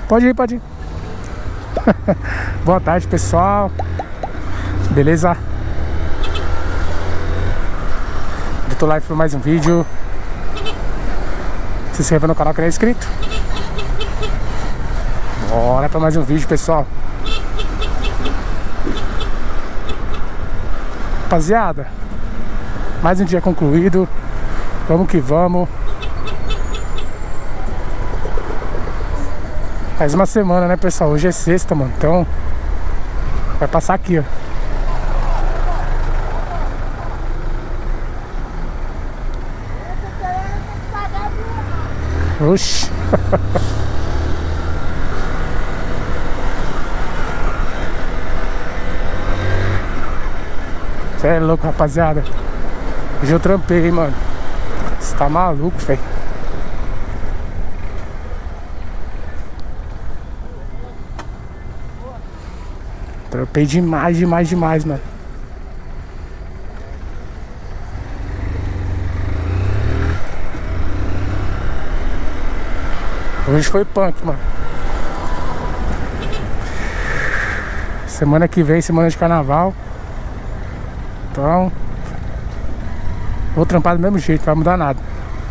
Pode ir, pode ir. Boa tarde, pessoal. Beleza? Eu tô live para mais um vídeo. Se inscreva no canal que não é inscrito. Bora para mais um vídeo, pessoal. Rapaziada, mais um dia concluído. Vamos que vamos. Faz uma semana, né, pessoal? Hoje é sexta, mano. Então vai passar aqui, ó. Oxi. Cê é louco, rapaziada. Hoje eu trampei, hein, mano. Você tá maluco, velho. Trampei demais, mano. Hoje foi punk, mano. Semana que vem, semana de carnaval. Então vou trampar do mesmo jeito, não vai mudar nada.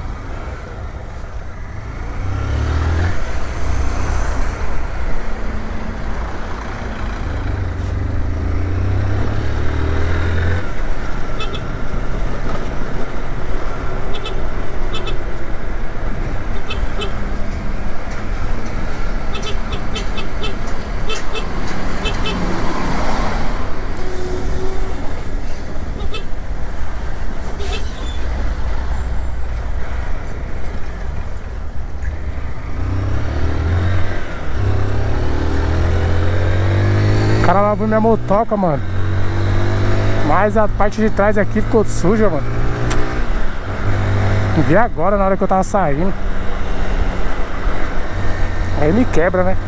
O cara lavou minha motoca, mano. Mas a parte de trás aqui ficou suja, mano. Vi agora na hora que eu tava saindo. Aí me quebra, né?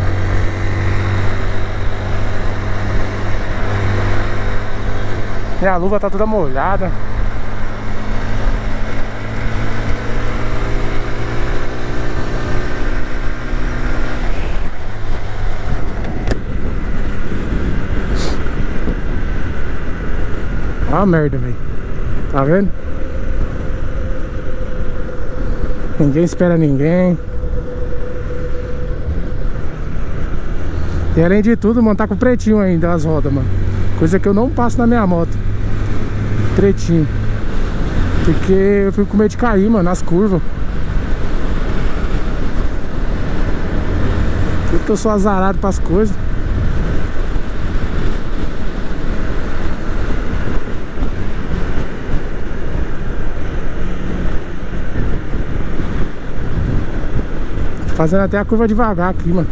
Minha luva tá toda molhada. Olha a merda, velho. Tá vendo? Ninguém espera ninguém. E além de tudo, mano, tá com pretinho ainda as rodas, mano. Coisa que eu não passo na minha moto. Pretinho. Porque eu fico com medo de cair, mano, nas curvas. Porque eu sou azarado pras coisas. Fazendo até a curva devagar aqui, mano.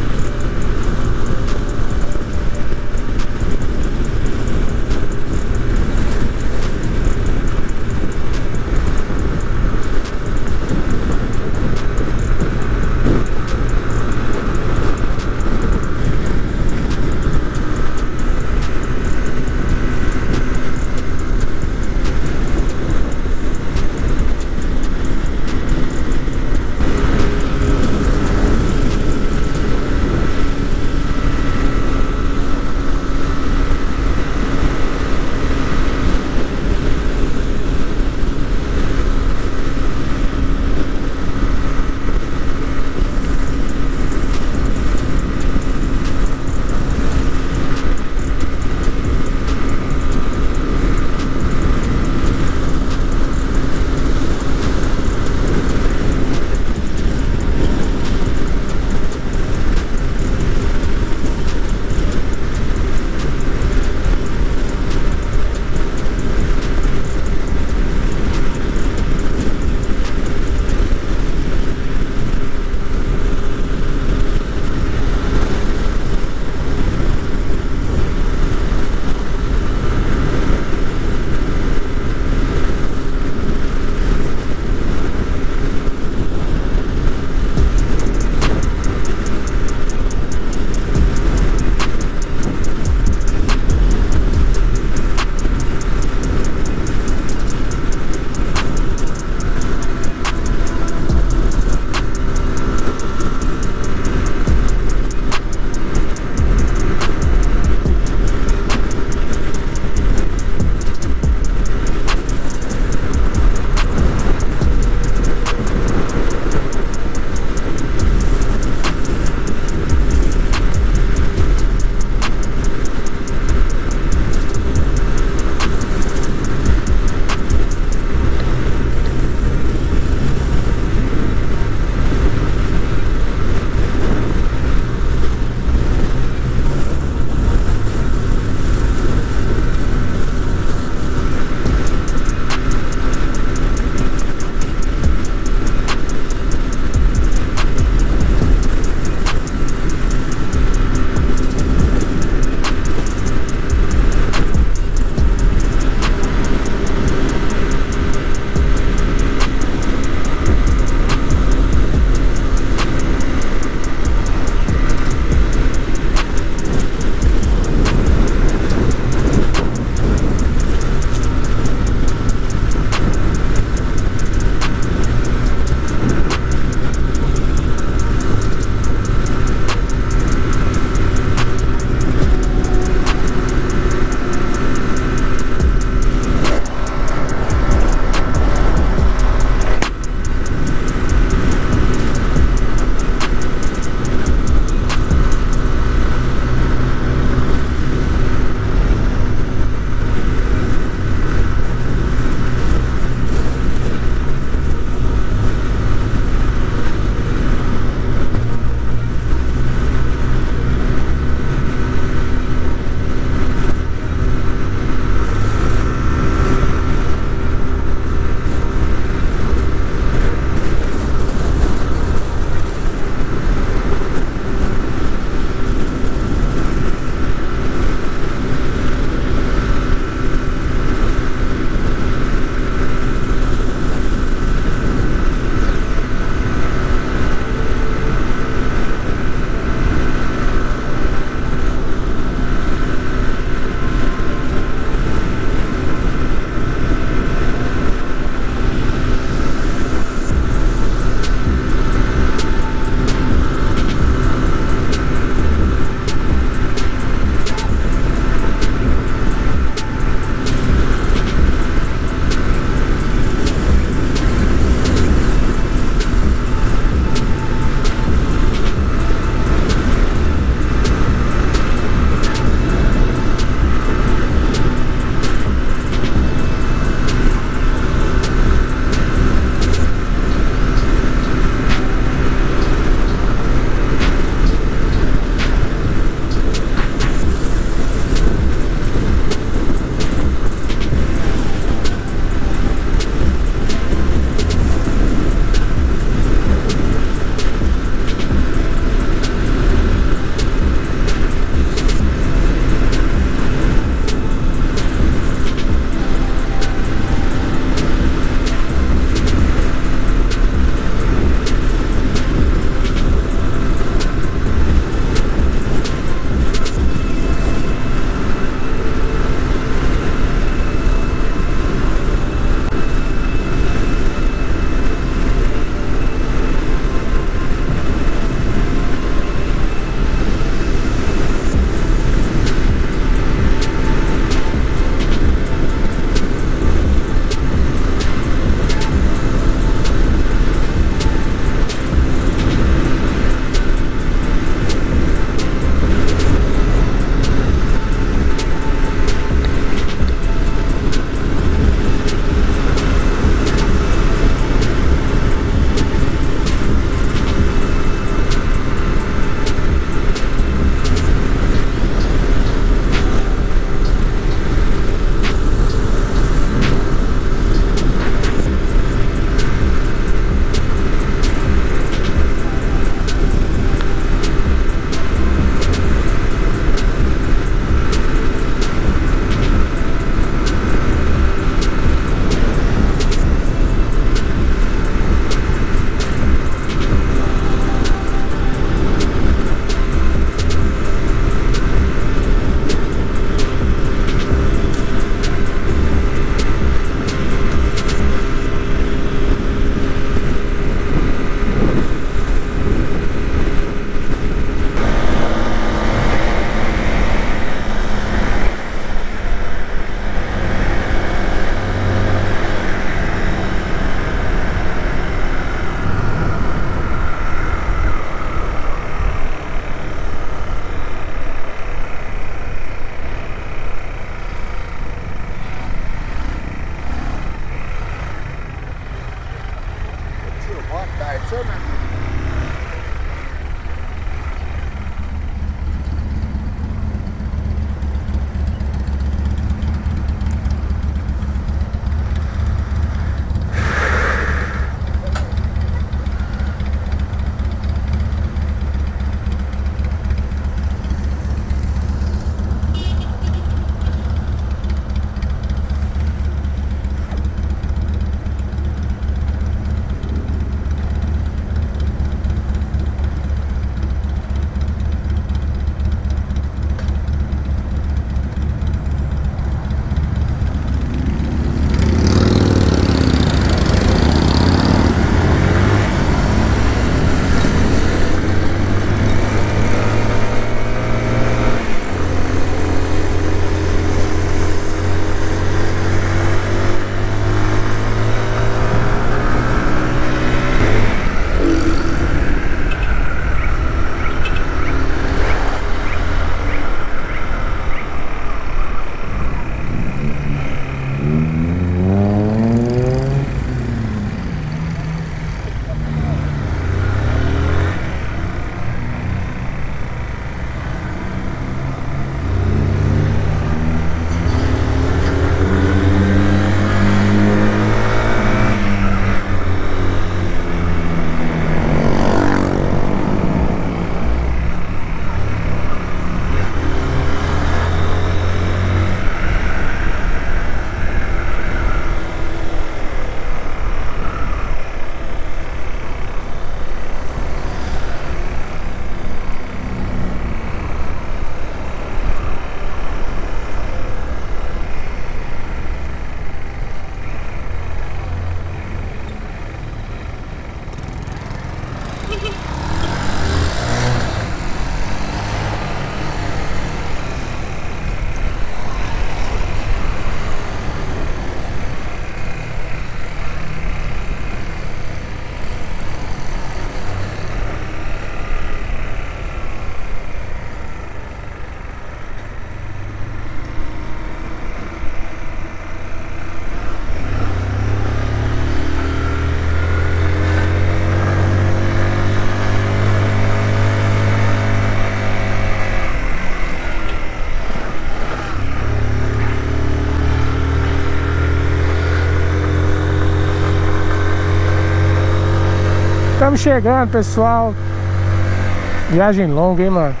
Estamos chegando, pessoal. Viagem longa, hein, mano.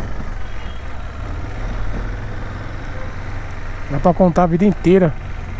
Dá pra contar a vida inteira.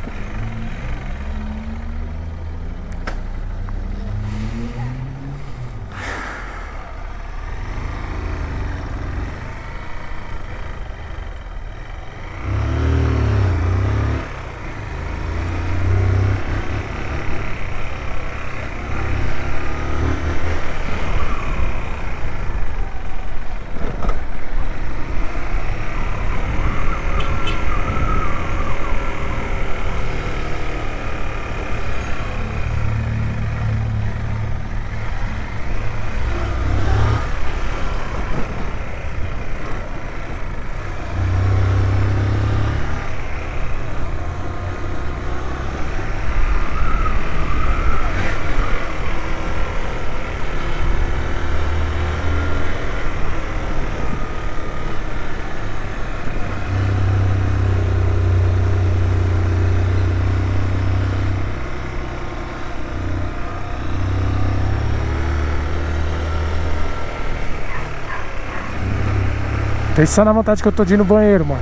Pensa na vontade que eu tô de ir no banheiro, mano.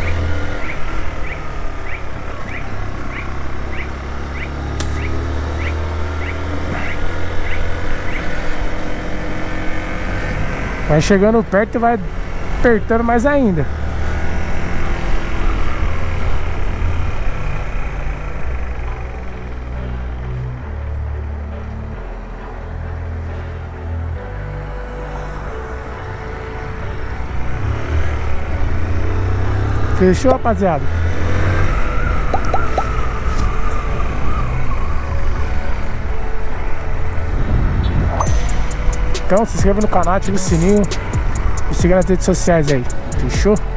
Vai chegando perto e vai apertando mais ainda. Fechou, rapaziada? Então se inscreva no canal, ative o sininho e siga nas redes sociais aí. Fechou?